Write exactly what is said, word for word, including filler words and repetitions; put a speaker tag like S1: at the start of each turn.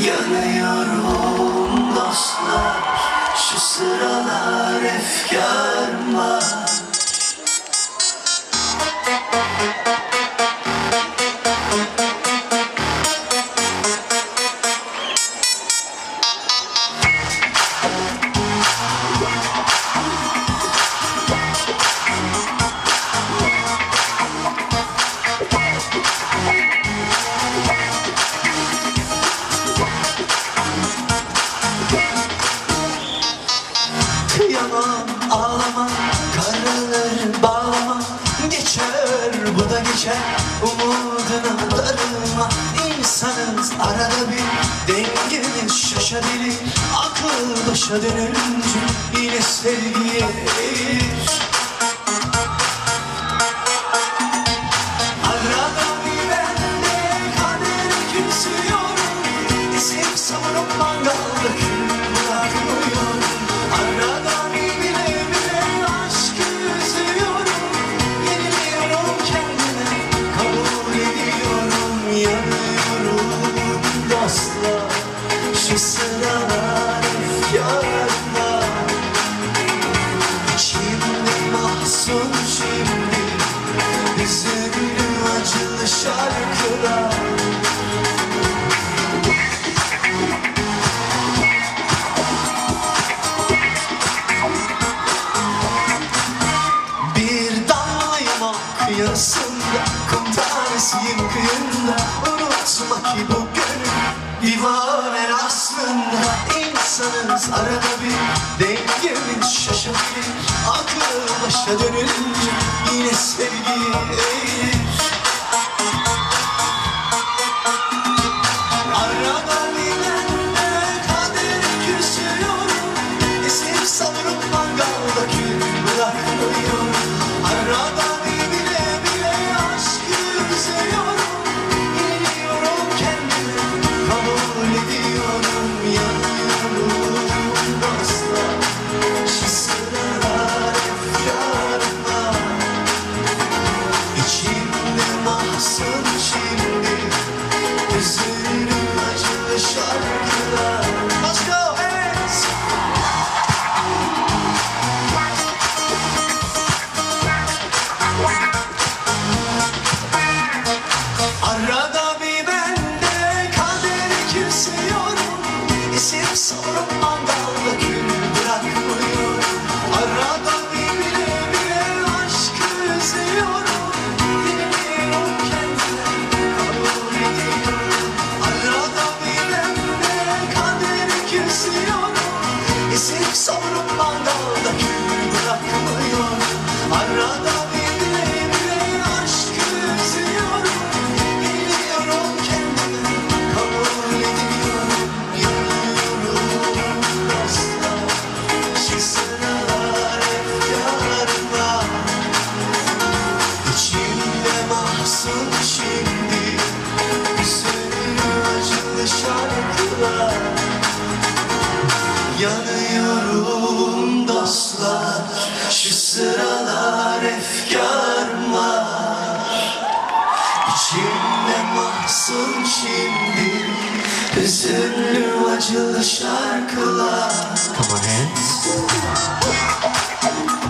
S1: Yanıyorum dostlar, şu sıralar efkarım var. Kıyamam, ağlamam, karaları bağlamam. Geçer, bu da geçer, umuduna darılma. İnsanız, arada bir dengemiz şaşabilir. Akıl başa dönünce yine sevgiye eğilir. Arada bir bende kaderi küsüyorum. Esip savurup mangalda kül bırakmıyorum. Arada bir bile bile aşkı üzüyorum. Yeniliyorum kendime, kabul ediyorum. Yanıyorum dostlar, şu sıralar efkarla. İçimde mahzun şimdi, hüzünlü acılı şarkılar. Yarısında, kum tanesiyim kıyında. Unutma ki bu gönül divanen aslında. İnsanız, arada bir dengemiz şaşabilir. Akıl başa dönünce yine sevgiye eğilir. Arada bir bende kaderi küsüyorum. Esir savurup mangalda kül bırakmıyorum. Arada savurup mangalda kül bırakmıyorum. Arada bir bile bile aşkı üzüyorum. Yeniliyorum kendime, kabul ediyorum. Arada bir bende kaderi küsüyorum. Esip savurup mangalda kül bırakmıyorum. Arada bir bile bile aşkı üzüyorum. Yeniliyorum kendime, kabul ediyorum. Şimdi hüzünlü acılı şarkılar. Yanıyorum dostlar, şu sıralar efkarım var. İçimde mahzun şimdi hüzünlü acılı şarkılar. Come on hands.